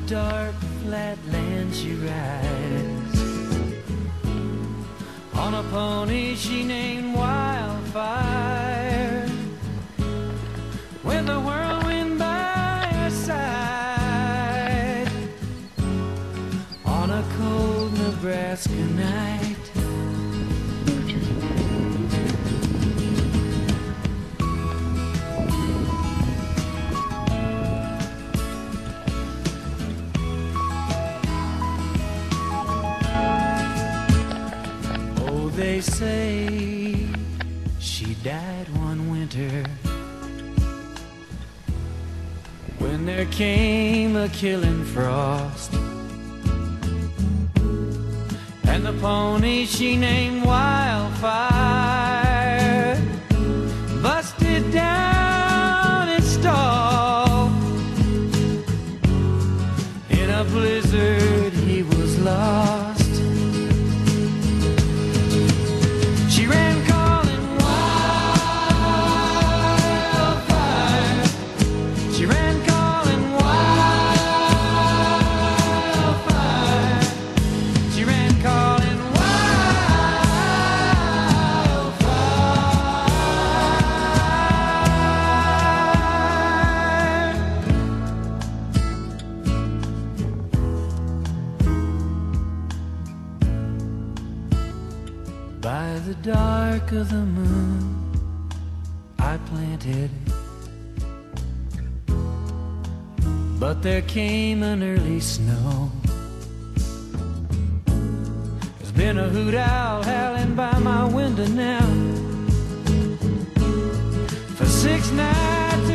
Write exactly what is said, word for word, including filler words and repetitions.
dark flat land she rides. On a pony she named Wildfire, with a whirlwind by her side. On a cold Nebraska night, they say she died one winter when there came a killing frost, and the pony she named Wildfire busted down its stall. In a blizzard he was lost. She ran calling wildfire. She ran calling wildfire. She ran calling by the dark of the moon I planted, but there came an early snow. There's been a hoot owl howling by my window now for six nights